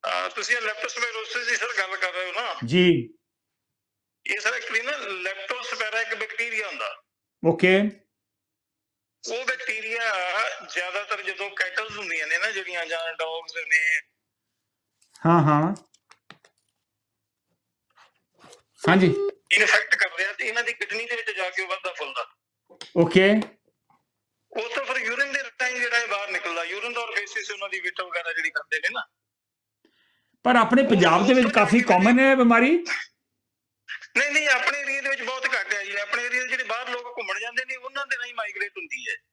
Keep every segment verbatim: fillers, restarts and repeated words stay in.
ਅਹ ਤੁਸੀਂ ਲੈਪਟੋਸਪਾਇਰੋਸਿਸ ਦੀ ਸਰ ਗੱਲ ਕਰ ਰਹੇ ਹੋ ਨਾ ਜੀ। ਇਹ ਸਰ ਐਕਚੁਅਲੀ ਨਾ ਲੈਪਟੋਸਪਾਇਰਾ ਇੱਕ ਬੈਕਟੀਰੀਆ ਹੁੰਦਾ। ਓਕੇ। ਉਹ ਬੈਕਟੀਰੀਆ ਜ਼ਿਆਦਾਤਰ ਜਦੋਂ ਕੈਟਲਸ ਹੁੰਦੀਆਂ ਨੇ ਨਾ ਜਿਹੜੀਆਂ ਜਾਂ ਡੌਗਸ ਨੇ ਹਾਂ ਹਾਂ ਹਾਂਜੀ ਇਨਫੈਕਟ ਕਰਦੇ ਆ ਤੇ ਇਹਨਾਂ ਦੀ ਕਿਡਨੀ ਦੇ ਵਿੱਚ ਜਾ ਕੇ ਵੱਧਦਾ ਫੁੱਲਦਾ। ਓਕੇ। ਉਹ ਤੋਂ ਫਿਰ ਯੂਰਿਨ ਦੇ ਰਾਹੀਂ ਜਿਹੜਾ ਇਹ ਬਾਹਰ ਨਿਕਲਦਾ, ਯੂਰਿਨ ਔਰ ਫੇਸਿਸ ਉਹਨਾਂ ਦੀ ਵਿਟ ਵਗੈਰਾ ਜਿਹੜੀ ਕਰਦੇ ਨੇ ਨਾ। ਪਰ ਆਪਣੇ ਪੰਜਾਬ ਦੇ ਵਿੱਚ ਕਾਫੀ ਕਾਮਨ ਹੈ ਬਿਮਾਰੀ। ਨਹੀਂ ਨਹੀਂ ਆਪਣੇ ਏਰੀਆ ਦੇ ਵਿੱਚ ਬਹੁਤ ਘੱਟ ਹੈ ਜੀ। ਆਪਣੇ ਏਰੀਆ ਜਿਹੜੇ ਬਾਹਰ ਲੋਕ ਘੁੰਮਣ ਜਾਂਦੇ ਨੇ ਉਹਨਾਂ ਦੇ ਰਾਹੀਂ ਮਾਈਗ੍ਰੇਟ ਹੁੰਦੀ ਹੈ।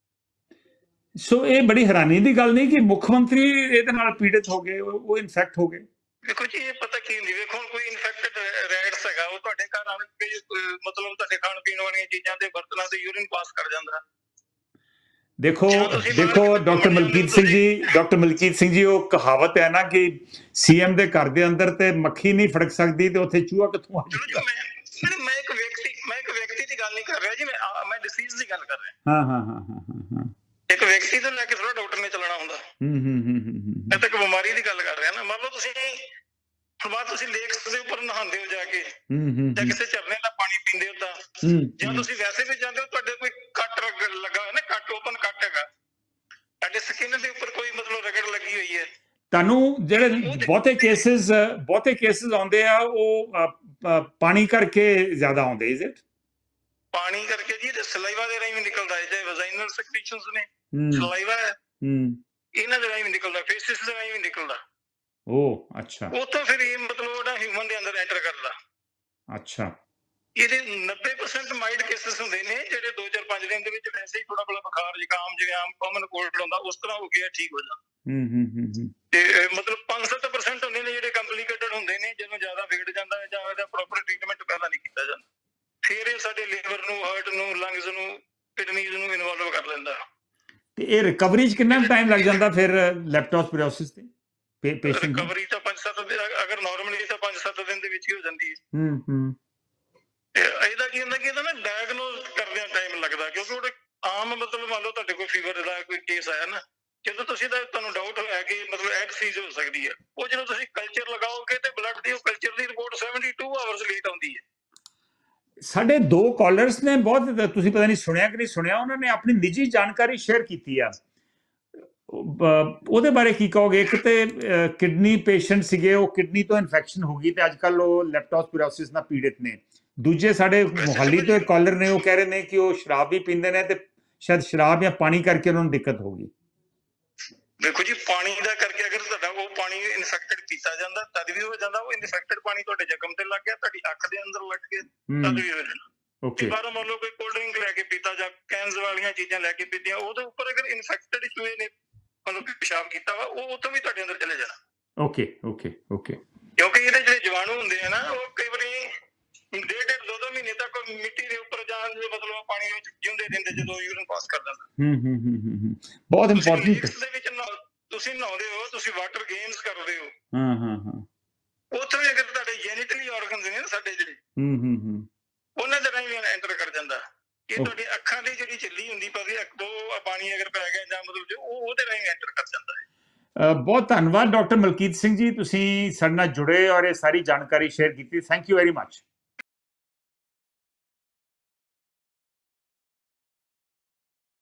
ਸੋ ਇਹ ਬੜੀ ਹੈਰਾਨੀ ਦੀ ਗੱਲ ਨਹੀਂ ਕਿ ਮੁੱਖ ਮੰਤਰੀ ਇਹਦੇ ਨਾਲ ਪੀੜਿਤ ਹੋ ਗਏ, ਉਹ ਇਨਫੈਕਟ ਹੋ ਗਏ। ਦੇਖੋ ਜੀ ਇਹ ਪਤਾ ਕੀ ਹੁੰਦੀ, ਵੇਖੋ ਕੋਈ ਇਨਫੈਕਟਡ ਰੈਟਸ ਹੈਗਾ ਉਹ ਤੁਹਾਡੇ ਘਰ ਆਣ ਕੇ ਮਤਲਬ ਤੁਹਾਡੇ ਖਾਣ ਪੀਣ ਵਾਲੀਆਂ ਚੀਜ਼ਾਂ ਤੇ ਬਰਤਨਾਂ ਤੇ ਯੂਰਿਨ ਪਾਸ ਕਰ ਜਾਂਦਾ। ਦੇਖੋ ਦੇਖੋ ਡਾਕਟਰ ਮਲਕੀਤ ਸਿੰਘ ਜੀ ਡਾਕਟਰ ਮਲਕੀਤ ਸਿੰਘ ਜੀ ਉਹ ਕਹਾਵਤ ਹੈ ਨਾ ਕਿ ਸੀਐਮ ਦੇ ਘਰ ਦੇ ਅੰਦਰ ਤੇ ਮੱਖੀ ਨਹੀਂ ਫੜਕ ਸਕਦੀ ਤੇ ਉੱਥੇ ਚੂਹਾ ਕਿੱਥੋਂ ਆ ਜਾਊਗਾ। ਮੈਂ ਮੈਂ ਇੱਕ ਵਿਅਕਤੀ ਮੈਂ ਇੱਕ ਵਿਅਕਤੀ ਦੀ ਗੱਲ ਨਹੀਂ ਕਰ ਰਿਹਾ ਜੀ, ਮੈਂ ਮੈਂ ਡਿਸੀਜ਼ ਦੀ ਗੱਲ ਕਰ ਰਿਹਾ। ਹਾਂ ਹਾਂ ਹਾਂ ਹਾਂ ਹਾਂ ਇੱਕ ਵਿਅਕਤੀ ਤੋਂ ਲੈ ਕੇ ਥੋੜਾ ਡਾਕਟਰ ਨੇ ਚੱਲਣਾ ਹੁੰਦਾ। ਹੂੰ ਹੂੰ ਹੂੰ ਹੂੰ ਮੈਂ ਤਾਂ ਇੱਕ ਬਿਮਾਰੀ ਦੀ ਗੱਲ ਕਰ ਰਿਹਾ ਨਾ। ਮੰਨ ਲਓ ਤੁਸੀਂ ਬਾਅਦ ਤੁਸੀਂ ਲੇਕਸ ਦੇ ਉੱਪਰ ਨਹਾਉਂਦੇ ਹੋ ਜਾ ਕੇ ਜਾਂ ਕਿਸੇ ਝਰਨੇ ਦਾ ਪਾਣੀ ਪੀਂਦੇ ਹੋ ਤਾਂ ਜਾਂ ਤੁਸੀਂ ਵੈਸੇ ਵੀ ਜਾਂਦੇ ਹੋ ਤੁਹਾਡੇ ਕੋਈ ਕੱਟ ਲੱਗਾ ਹੋਇਆ ਨਾ, ਕੱਟ ਓਪਨ ਕੱਟ ਹੈਗਾ ਤੁਹਾਡੇ ਸਕਿਨ ਦੇ ਉੱਪਰ ਕੋਈ ਮਤਲਬ ਰਗੜ ਲੱਗੀ ਹੋਈ ਹੈ। ਤੁਹਾਨੂੰ ਜਿਹੜੇ ਬਹੁਤੇ ਕੇਸਿਸ ਬਹੁਤੇ ਕੇਸਿਸ ਆਉਂਦੇ ਆ ਉਹ ਪਾਣੀ ਕਰਕੇ ਜ਼ਿਆਦਾ ਆਉਂਦੇ ਇਜ਼ ਇਟ? ਪਾਣੀ ਕਰਕੇ ਜੀ ਤੇ ਸਲਾਈਵਾ ਦੇ ਰਾਹੀਂ ਵੀ ਨਿਕਲਦਾ ਹੈ, ਜੇ ਵਜਾਈਨਲ ਸੈਕ੍ਰੀਸ਼ਨਸ ਨੇ ਸਲਾਈਵਾ ਹੈ ਇਹਨਾਂ ਦੇ ਰਾਹੀਂ ਵੀ ਨਿਕਲਦਾ, ਫੇਸਿਸ ਦੇ ਰਾਹੀਂ ਵੀ ਨਿਕਲਦਾ। ਉਹ ਅੱਛਾ ਉਹ ਤਾਂ ਫਿਰ ਇਹ ਮਤਲਬ ਉਹਦਾ ਹਿਊਮਨ ਦੇ ਅੰਦਰ ਐਂਟਰ ਕਰਦਾ। ਅੱਛਾ ਇਹਦੇ ਨੱਬੇ ਪਰਸੈਂਟ ਮਾਈਲਡ ਕੇਸਿਸ ਹੁੰਦੇ ਨੇ ਜਿਹੜੇ ਦੋ ਚਾਰ ਪੰਜ ਦਿਨ ਦੇ ਵਿੱਚ ਵੈਸੇ ਹੀ ਥੋੜਾ ਬੜਾ ਬੁਖਾਰ ਜ਼ੁਕਾਮ ਜਿਵੇਂ ਆਮ ਕਾਮਨ ਕੋਲਡ ਹੁੰਦਾ ਉਸ ਤਰ੍ਹਾਂ ਹੋ ਗਿਆ ਠੀਕ ਹੋ ਜਾਂਦਾ। ਹੂੰ ਹੂੰ ਹੂੰ ਤੇ ਮਤਲਬ ਪੰਜ ਸੱਤ ਪਰਸੈਂਟ ਹੁੰਦੇ ਨੇ ਜਿਹੜੇ ਕੰਪਲਿਕੇਟਡ ਹੁੰਦੇ ਨੇ, ਜਦੋਂ ਜ਼ਿਆਦਾ ਵਿਗੜ ਜਾਂਦਾ ਹੈ ਜਾਂ ਇਹਦਾ ਪ੍ਰੋਪਰ ਟ੍ਰੀਟਮੈਂਟ ਪਹਿਲਾਂ ਨਹੀਂ ਕੀਤਾ ਜਾਂਦਾ ਫਿਰ ਇਹ ਸਾਡੇ ਲੀਵਰ ਨੂੰ, ਹਾਰਟ ਨੂੰ, ਲੰਗਸ ਨੂੰ, ਕਿਡਨੀਜ਼ ਨੂੰ ਇਨਵੋਲਵ ਕਰ ਲੈਂਦਾ। ਤੇ ਇਹ ਰਿਕਵਰੀ 'ਚ ਕਿੰਨਾ ਟਾਈਮ ਲੱਗ ਜਾਂਦਾ ਫਿਰ ਲੈਪਟੋਸਪਾਇਰੋਸਿਸ ਤੇ? ਰਿਕਵਰੀ ਤਾਂ ਪੰਜ ਸੱਤ ਦਿਨ ਅਗਰ ਨਾਰਮਲੀ ਤਾਂ ਪੰਜ ਸੱਤ ਦਿਨ ਦੇ ਵਿੱਚ ਹੀ ਹੋ ਜਾਂਦੀ ਹੈ। ਹੂੰ ਹੂੰ ਇਹਦਾ ਕੀ ਹੁੰਦਾ ਕਿ ਇਹਦਾ ਨਾ ਡਾਇਗਨੋਸ ਕਰਦਿਆਂ ਟਾਈਮ ਲੱਗਦਾ ਕਿਉਂਕਿ ਉਹਦੇ ਆਮ ਮਤਲਬ ਮੰਨ ਲਓ ਤੁਹਾਡੇ ਕੋਲ ਫੀਵਰ ਦਾ ਕੋਈ ਕੇਸ ਆਇਆ ਨਾ, ਜਦੋਂ ਤੁਸੀਂ ਤਾਂ ਤੁਹਾਨੂੰ ਡਾਊਟ ਹੋਇਆ ਕਿ ਮਤਲਬ ਇਹ ਡਿਸੀਜ਼ ਹੋ ਸਕਦੀ ਹੈ, ਉਹ ਜਦੋਂ ਤੁਸੀਂ ਕਲਚਰ ਲਗਾਓਗੇ ਤੇ ਬਲੱਡ ਦੀ ਉਹ ਕਲਚਰ ਦੀ report seventy two hours late ਆਉਂਦੀ ਹੈ। ਸਾਡੇ ਦੋ ਕਾਲਰਸ ਨੇ ਬਹੁਤ, ਤੁਸੀਂ ਪਤਾ ਨਹੀਂ ਸੁਣਿਆ ਕਿ ਨਹੀਂ ਸੁਣਿਆ, ਉਹਨਾਂ ਨੇ ਆਪਣੀ ਨਿੱਜੀ ਜਾਣਕਾਰੀ ਸ਼ੇਅਰ ਕੀਤੀ ਆ, ਉਹਦੇ ਬਾਰੇ ਕੀ ਕਹੋਗੇ? ਇੱਕ ਤੇ ਕਿਡਨੀ ਪੇਸ਼ੈਂਟ ਸੀਗੇ, ਉਹ ਕਿਡਨੀ ਤੋਂ ਇਨਫੈਕਸ਼ਨ ਹੋ ਗਈ ਤੇ ਅੱਜ ਕੱਲ ਉਹ ਲੈਪਟੋਸਪਾਇਰੋਸਿਸ ਨਾਲ ਪੀੜਿਤ ਨੇ। ਦੂਜੇ ਸਾਡੇ ਮੁਹੱਲੀ ਤੋਂ ਇੱਕ ਕਾਲਰ ਨੇ, ਉਹ ਕਹਿ ਰਹੇ ਨੇ ਕਿ ਉਹ ਸ਼ਰਾਬ ਵੀ ਪੀਂਦੇ ਨੇ ਤੇ ਸ਼ਾਇਦ ਸ਼ਰਾਬ ਜਾਂ ਪਾਣੀ ਕਰਕੇ ਉਹਨਾਂ ਨੂੰ ਦਿੱਕਤ ਹੋ ਗਈ। ਦੇਖੋ ਜੀ ਪਾਣੀ ਦਾ ਕਰਕੇ ਅਗਰ ਤੁਹਾਡਾ ਉਹ ਪਾਣੀ ਇਨਫੈਕਟਡ ਪੀਤਾ ਜਾਂਦਾ ਤਦ ਵੀ ਹੋ ਜਾਂਦਾ, ਉਹ ਇਨਫੈਕਟਡ ਪਾਣੀ ਤੁਹਾਡੇ ਜ਼ਖਮ ਤੇ ਲੱਗ ਗਿਆ, ਤੁਹਾਡੀ ਅੱਖ ਦੇ ਅੰਦਰ ਲੱਗ ਕੇ ਤਦ ਵੀ ਹੋ ਜਾਣਾ। ਓਕੇ ਬਾਹਰੋਂ ਮੰਨ ਲਓ ਕੋਈ ਕੋਲਡ ਡਰਿੰਕ ਲੈ ਕੇ ਪੀਤਾ ਜਾਂ ਕੈਨਸ ਵਾਲੀਆਂ ਚੀਜ਼ਾਂ ਲੈ ਕੇ ਪੀਤੀਆਂ, ਉਹਦੇ ਉੱਪਰ ਅਗਰ ਇਨਫੈਕਟਡ ਚੂਹੇ ਨੇ ਮਤਲਬ ਪਿਸ਼ਾਬ ਕੀਤਾ ਵਾ ਉਹ ਉੱਥੋਂ ਵੀ ਤੁਹਾਡੇ ਅੰਦਰ ਚਲੇ ਜਾਣਾ। ਓਕੇ ਓਕੇ ਓਕੇ ਕਿਉਂਕਿ ਇਹਦੇ ਜਿਹੜੇ ਜੀਵਾਣੂ ਹੁੰਦੇ ਆ ਨਾ ਉਹ ਕਈ ਵਾਰੀ ਡੇਢ ਡੇਢ ਦੋ ਦੋ ਮਹੀਨੇ ਤੱਕ ਮਿੱਟੀ ਦੇ ਉੱਪਰ ਜਾਂ ਮਤਲਬ ਪਾਣੀ ਵਿੱਚ ਜਿਉਂਦੇ ਰਹਿੰਦੇ ਜਦੋਂ ਯੂਰਿਨ ਪਾਸ ਕਰ ਦਿੰਦਾ। ਹੂੰ ਹੂੰ ਹੂੰ ਹੂੰ ਬਹੁਤ ਇੰਪੋਰਟੈਂਟ। ਦੇ ਵਿੱਚ ਤੁਸੀਂ ਨਹਾਉਂਦੇ ਹੋ, ਤੁਸੀਂ ਵਾਟਰ ਗੇਮਸ ਕਰਦੇ ਹੋ, ਹਾਂ ਹਾਂ ਹਾਂ ਉੱਥੇ ਵੀ ਅਗਰ ਤੁਹਾਡੇ ਜੈਨੀਟਲੀ ਆਰਗਨਸ ਨੇ ਸਾਡੇ ਜਿਹੜੇ ਹੂੰ ਹੂੰ ਹੂੰ ਉਹਨਾਂ ਦੇ ਰਾਹੀਂ ਐਂਟਰ ਕਰ ਜਾਂਦਾ। ਇਹ ਤੁਹਾਡੀ ਅੱਖਾਂ ਦੀ ਜਿਹੜੀ ਝਿੱਲੀ ਹੁੰਦੀ ਪਈ ਉਹ ਪਾਣੀ ਅਗਰ ਪੈ ਗਿਆ ਜਾਂ ਮਤਲਬ ਉਹ ਉਹਦੇ ਰਾਹੀਂ ਐਂਟਰ ਕਰ ਜਾਂਦਾ ਹੈ। ਬਹੁਤ ਧੰਨਵਾਦ ਡਾਕਟਰ ਮਲਕੀਤ ਸਿੰਘ ਜੀ, ਤੁਸੀਂ ਸਾਡੇ ਨਾਲ ਜੁੜੇ ਔਰ ਇਹ ਸਾਰੀ ਜਾਣਕਾਰੀ ਸ਼ੇਅਰ ਕੀਤੀ। Thank you very much.